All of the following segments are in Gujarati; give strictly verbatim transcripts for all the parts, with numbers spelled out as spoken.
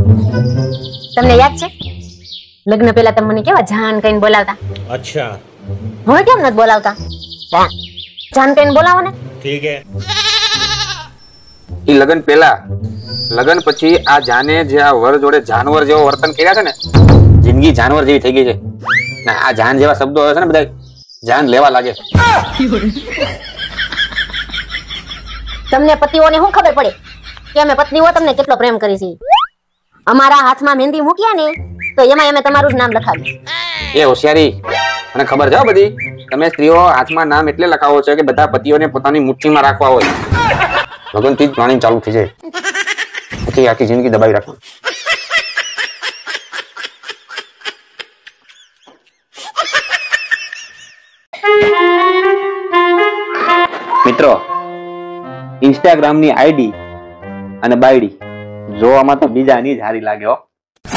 તમને યાદ છે લગ્ન પહેલા તમે મને કેવા જાન કઈને બોલાવતા? અચ્છા, હવે કેમ નથી બોલાવતા? જાન કઈને બોલાવો ને. ઠીક હે. ઈ લગ્ન પહેલા લગ્ન પછી આ જાને જે આ વર જોડે જાનવર જેવો વર્તન કર્યા છે ને, જિંદગી જાનવર જેવી થઈ ગઈ છે ને. આ જાન જેવા શબ્દો આવે છે ને બધા જાન લેવા લાગે. તમને પતિઓને શું ખબર પડે કે અમે પત્નીઓ તમને કેટલો પ્રેમ કરી છે? અમારા હાથમાં મહેંદી મૂક્યા ને તો એમાં અમે તમારું જ નામ લખાવ્યું. એ હોશિયારી મને ખબર છે બધી. તમે સ્ત્રીઓ હાથમાં નામ એટલે લખાવો છો કે બધા પતિઓને પોતાની મુઠ્ઠીમાં રાખવા હોય. લગ્ન થી જ પ્લાનિંગ ચાલુ થઈ જાય, પછી આખી જિંદગી દબાવી રાખવા. મિત્રો, ઇન્સ્ટાગ્રામ ની આઈડી અને બાયડી જોવામાં તો બીજાની જ હારી લાગે હો.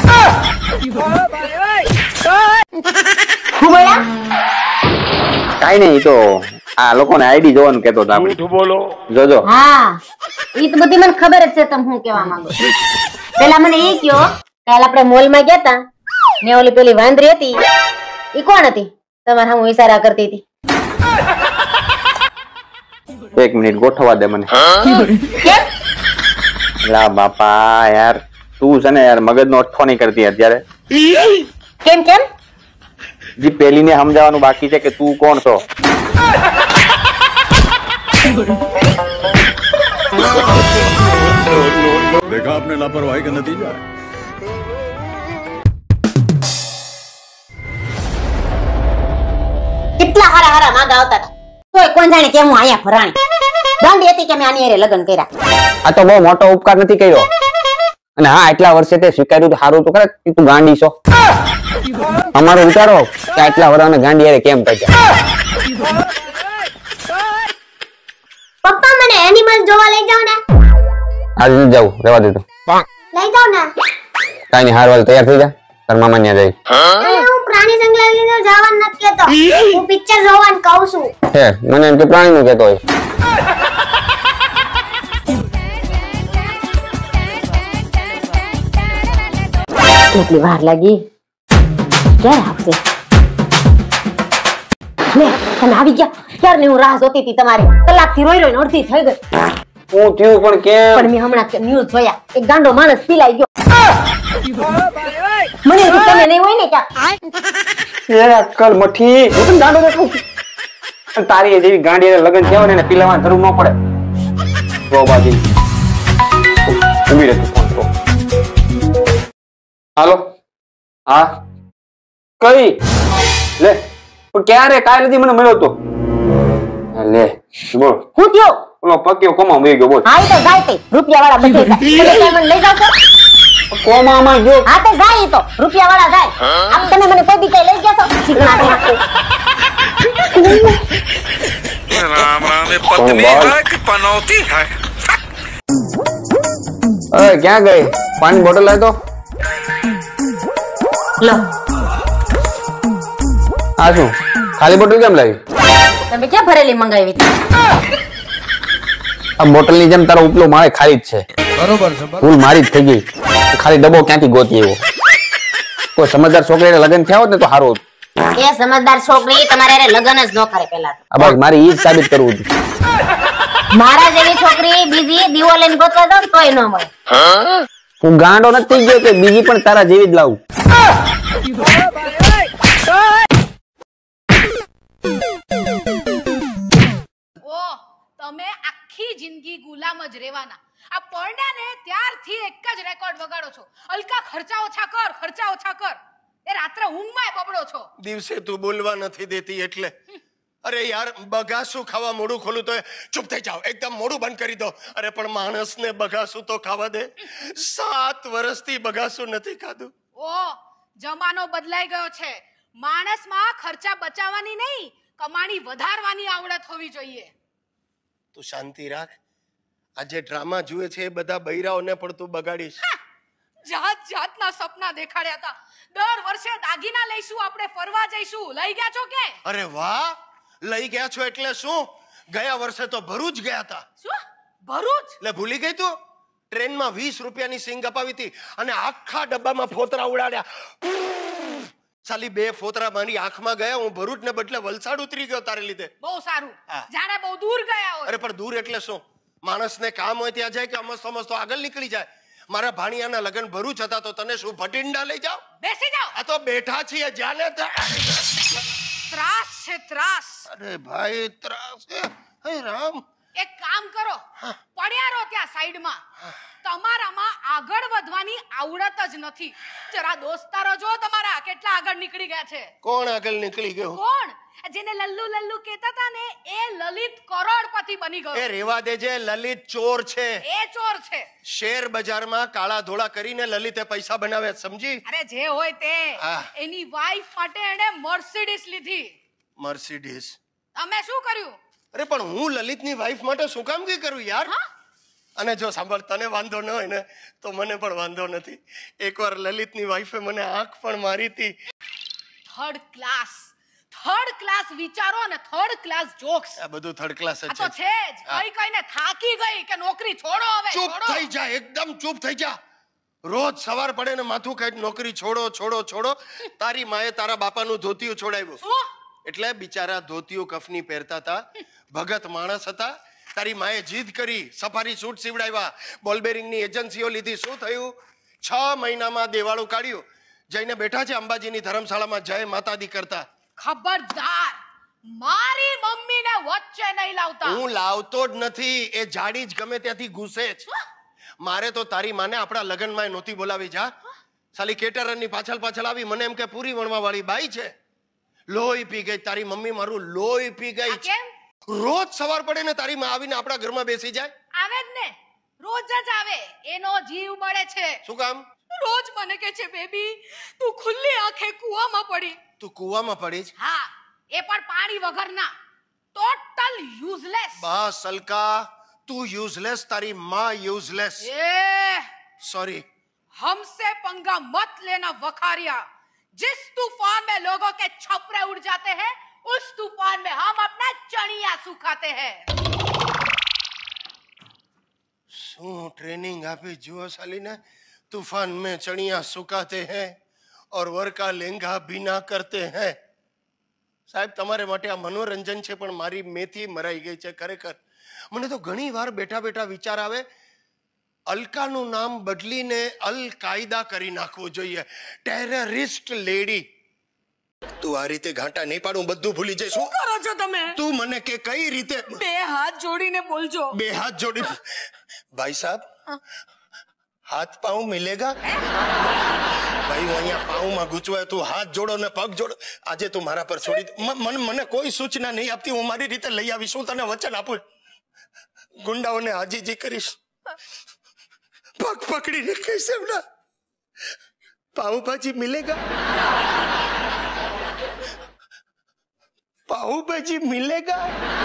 કાઈ નહીં, તો આ લોકોને આઈડી જોવાનું કેતો હતો આપણે. બોલો જોજો. હા, ઈ તો બધી મને ખબર જ છે તમે શું કહેવા માંગો. પેલા મને ઈ કયો, કાલ આપણે મોલ માં ગયા તા ને ઓલી પેલી વાંદરી હતી ઈ કોણ હતી? તમારે હું ઈશારા કરતી હતી. એક મિનિટ ગોઠવા દે મને. કેમ? લા બાપા યાર, તું છે ને યાર મગજ નો અઠ્ઠો નહીં કરતી અત્યારે. કેમ કેમ? જી પેલી ને સમજાવવાનું બાકી છે કે તું કોણ છો. देखा आपने लापरवाही का नतीजा है। કેટલા હારા હારા માંગા આવતા હતા તોય કોણ જાણે કેમ હું આયા ફરાણી ગાંડી હતી કે મેં આની હારે લગ્ન કર્યા. આ તો બહુ મોટો ઉપકાર નથી કર્યો. અને હા, એટલા વર્ષે તે સ્વીકાર્યું તો સારું તો ખરે કે તું ગાંડી છો. અમારો વિચારો કે આટલા વર્ષને ગાંડી હારે કેમ કર્યા. પપ્પા મને એનિમલ જોવા લઈ જાવ ને. આજ નથી જાવ, રહેવા દે. લઈ જાવ ને. કાઈ નહીં, હારવાલ તૈયાર થઈ જા, તાર મામા ન્યા જાય. હું પ્રાણી સંગ્રહાલયમાં જવાનું નથી કહેતો, હું પિક્ચર જોવાનું કહું છું. હે, મને એમ કે પ્રાણી નું કહેતો હોય. કેટલી વાર લાગી, ક્યારે આવશે? લે, તમે આવી ગયા. ક્યારની હું રાહ જોતી હતી તમારી. કલાકથી રોઈ રોઈને અડધી થઈ ગઈ. હું થયું પણ કેમ? પણ મેં હમણાં ન્યૂઝ જોયા, એક ગાંડો માણસ પીલાઈ ગયો. મને તો તમે નહીં હોય ને ક્યાં? એ અક્કલ મઠી, હું તને ગાંડો દેખાઉં છું? તારી જેવી ગાંડી લગ્ન થયા ને પીલાવાની જરૂર ન પડે. જો બાજી ઉભી રહે તું. ફોન કરો. હાલો. હા કઈ લે, પણ ક્યારે કાલે દી મને મળ્યો તો. લે બોલ હું થયો? ઓલો પક્યો કોમા મરી ગયો. બોલ. હા ઈ તો જાય તે રૂપિયા વાળા બધે જાય. તમે ક્યાં મને લઈ જાવ છો? કોમા માં ગયો. હા તે જાય ઈ તો રૂપિયા વાળા જાય. આપ તમે મને કોઈ દી કઈ લઈ ગયા છો? શીખણા દે. राम राम में पत्नी है कि पनौती है? अरे क्या गए? पानी बोतल लाए तो લો. આ શું ખાલી બોટલ કેમ લાવી? તમે ક્યાં ભરેલી મંગાવી હતી? આ બોટલ ની જેમ તારો ઉપલો માળે ખાલી જ છે. बरोबर છે. ભૂલ મારી જ થઈ ગઈ. ખાલી ડબ્બો ક્યાંથી ગોતી આવ્યો? કોઈ સમજદાર છોકરીને લગ્ન થયા હોત ને તો સારું હતું. એ સમજદાર છોકરી તમારે હારે લગ્ન જ ન કરે પેલા તો. આ બસ મારી ઈ જ સાબિત કરવું હતું. મારા જેવી છોકરી બીજી દીવો લઈને ગોતવા જાવ તોય ન મળે. હું ગાંડો નથી ગયો કે બીજી પણ તારા જેવી જ લાવું. ઓ તમે આખી જિંદગી ગુલામ જ રહેવાના. આ પરણ્યા ને ત્યારથી એક જ રેકોર્ડ વગાડો છો, અલકા ખર્ચા ઓછા કર, ખર્ચા ઓછા કર. એ રાત્રે ઊંઘમાં બબડો છો. દિવસે તું બોલવા નથી દેતી એટલે. અરે યાર, બગાસું ખાવા મોઢું ખોલું તો ચૂપ થઈ જાઓ, એકદમ મોઢું બંધ કરી દો. અરે પણ માણસને બગાસું તો ખાવા દે. સાત વર્ષથી બગાસું નથી ખાધું. ઓ જમાનો બદલાઈ ગયો છે. માણસમાં ખર્ચા બચાવવાની નહીં, કમાણી વધારવાની આવડત હોવી જોઈએ. તું શાંતિ રાખ. આજે ડ્રામા જુએ છે એ બધા બૈરાઓને પણ તું બગાડીશ. જાત જાતના સપના દેખાડ્યા હતા. દર વર્ષે દાગીના લઈશું, આપણે ફરવા જઈશું. લઈ ગયા છો કે? અરે વાહ, લઈ ગયા છો એટલે શું? ગયા વર્ષે તો ભરૂચ ગયા હતા. શું ભરૂચ? એટલે ભૂલી ગઈ તું? ટ્રેનમાં વીસ રૂપિયાની સિંગ અપાવી હતી અને આખા ડબ્બામાં ફોતરા ઉડાડ્યા. સાલી બે ફોતરા મારી આંખમાં ગયા, હું ભરૂચ ને બદલે વલસાડ ઉતરી ગયો તારે લીધે. બહુ સારું. હા. જાણે બહુ દૂર ગયા હોય. અરે પણ દૂર એટલે શું? માણસને કામ હોય ત્યાં જાય કે અમસ્તો અમસ્તો આગળ નીકળી જાય. મારા ભાણિયાના લગ્ન ભરૂચ હતા તો તને શું ભટિંડા લઈ જાઓ? બેસી જાઓ. આ તો બેઠા છીએ જાને ત્રાસ છે ત્રાસ. અરે ભાઈ ત્રાસ. હે રામ, એક કામ કરો, પડ્યા રહો ત્યાં સાઈડમાં. તમારામાં આગળ વધવાની આવડત જ નથી. જરા દોસ્તારો જો તમારા કેટલા આગળ નીકળી ગયા છે. કોણ આગળ નીકળી ગયો? કોણ? જેને લલ્લુ લલ્લુ કહેતા હતા ને એ લલિત કરોડપતિ બની ગયો. એ રેવા દેજે, લલિત ચોર છે. એ ચોર છે. શેર બજારમાં કાળા ધોળા કરીને લલિતે પૈસા બનાવે, સમજી? અરે જે હોય તે. હા. એની વાઈફ માટે એણે મર્સિડીઝ લીધી. મર્સિડીઝ? તમે શું કર્યું? અરે પણ હું લલિતની વાઈફ માટે શું કામ કઈ કરું યાર? હા? અને જો સાંભળ, તને વાંધો ન હોય ને તો મને પણ વાંધો નથી. એકવાર લલિતની વાઈફે મને આંખ પણ મારી હતી. થર્ડ ક્લાસ થર્ડ ક્લાસ વિચારો અને થર્ડ ક્લાસ જોક્સ. આ બધું થર્ડ ક્લાસ જ આ તો છે. છે જ. કઈ કઈને થાકી ગઈ કે નોકરી છોડો હવે. ચૂપ છોડો. થઈ જા, એકદમ ચૂપ થઈ જા. રોજ સવાર પડે ને માથું ખાઈ નોકરી છોડો છોડો છોડો. તારી માએ તારા બાપાનું ધોતિયું છોડાવ્યું. શું? એટલે બિચારા ધોતિયું કફની પહેરતા હતા, ભગત માણસ હતા. તારી માએ જીદ કરી, સફારી સૂટ સીવડાવ્યા, બોલ બેરિંગની એજન્સીઓ લીધી. શું થયું? છ મહિનામાં દેવાળું કાઢ્યું. જઈને બેઠા છે અંબાજીની ધર્મશાળામાં જય માતાદી કરતા. ખબરદાર, મારી મમ્મીને વચ્ચે નહીં લાવતા. હું લાવતો જ નથી, એ જાડી જ ગમે ત્યાંથી ઘૂસે જ. મારે તો તારી માને આપણા લગ્નમાં નહોતી બોલાવી. જા સાલી કેટરરની પાછળ પાછળ આવી, મને એમ કે પૂરી વણવા વાળી બાઈ છે. લોહી પી ગઈ તારી મમ્મી, મારું લોહી પી ગઈ. આ કેમ? રોજ સવાર પડે ને તારી માં આવીને આપણા ઘરમાં બેસી જાય. આવે જ ને, રોજ જ આવે. એનો જીવ બળે છે. શું કામ? રોજ મને કે છે બેબી તું ખુલ્લી આંખે કૂવામાં પડી. તું કૂવામાં પડી જ? હા, એ પણ પાણી વગરના. Total useless. બસ અલકા, તું યુઝલેસ, તારી માં યુઝલેસ. એ सॉरी, हमसे पंगा मत लेना वखारिया. जिस तूफान में लोगों के छपरे उड़ जाते हैं उस तूफान में हम अपना चणिया सुखाते हैं. શું ટ્રેનિંગ આપી જુઓ સાલીને. तूफान में चणिया सुखाते हैं और वर्का लेंगा भीना करते हैं. સાહેબ તમારે માટે આ મનોરંજન છે પણ મારી મેથી મરાઈ ગઈ છે ખરેખર. મને તો ઘણી વાર બેઠા બેઠા વિચાર આવે, અલકાનું નામ બદલીને અલ કાયદા કરી નાખવું જોઈએ. Terrorist lady. તું આ રીતે ઘાંટા નહીં પાડું, બધું ભૂલી જઈશ. શું કરો છો તમે? તું મને કે કઈ રીતે? બે હાથ જોડીને બોલજો. બે હાથ જોડી. ભાઈ સાહેબ, હાથ પાઉં મિલેગા? ભાઈ હું અહીંયા પાઉંમાં ગૂંચવાય, તું હાથ જોડો ને પગ જોડો. આજે તું મારા પર છોડી મને મને કોઈ સૂચના નહીં આપતી, હું મારી રીતે લઈ આવીશ. હું તને વચન આપું, ગુંડાઓને હાજીજી કરીશ. પગ પકડીને કહીશ એમના પાઉં ભાજી મિલેગા, પાઉં ભાજી મિલેગા.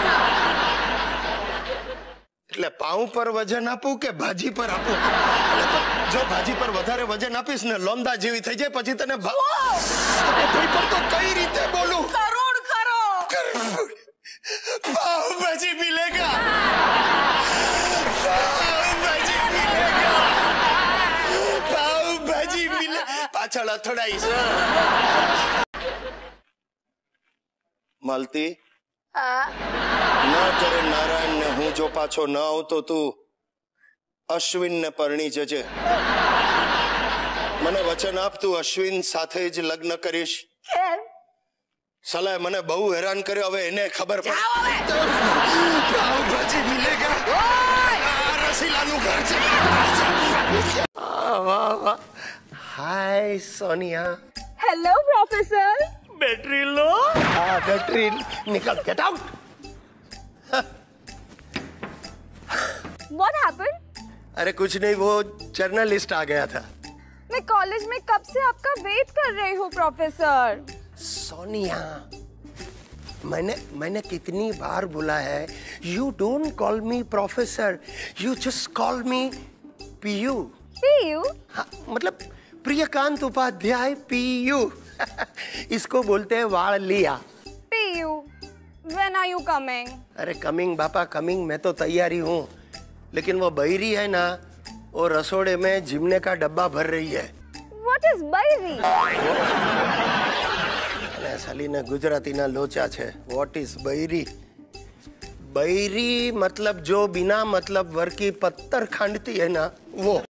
એટલે પાઉં પર વજન આપું કે ભાજી પર આપું? જો ભાજી પર વધારે વજન આપીશ ને લોંદા જેવી થઈ જાય પછી તને ભાઈ પર તો કઈ રીતે બોલું? કરોડ ખરો. પાઉં ભાજી મિલેગા, પાઉં ભાજી મિલેગા, પાઉં ભાજી મિલે. પાછળ અથડાઈશ. માલતી, ન કરે નારાયણ ને હું જો પાછો ન આવતો તું અશ્વિન ને પરણી જજે. મને વચન આપ, તું અશ્વિન સાથે જ લગ્ન કરીશ. સલાહ મને બહુ હેરાન કર્યો, હવે એને ખબર પડે. પાવભાજી મિલેગા. રસીલાનું ઘર છે. વાહ વાહ. Hi Sonia. Hello professor. Battery लो. हाँ बैटरी निकल, गेट आउट. What happened? अरे कुछ नहीं, वो जर्नलिस्ट आ गया था. मैं कॉलेज में कब से आपका वेट कर रही हूँ प्रोफेसर. सोनिया, मैंने मैंने कितनी बार बोला है, you don't call me professor, you just call me Piyu. Piyu? हाँ, मतलब प्रियकांत उपाध्याय पीयू. इसको बोलते हैं वाड़ लिया. Piyu, when are you coming? अरे कमिंग बापा कमिंग, मैं तो तैयारी हूँ, लेकिन वो बहरी है ना, वो रसोड़े में जिमने का डब्बा भर रही है। What is baiरी? अरे साली ने गुजराती ना लोचा छे। What is बૈરી? बૈરી मतलब जो बिना मतलब वर की पत्थर खांडती है ना वो।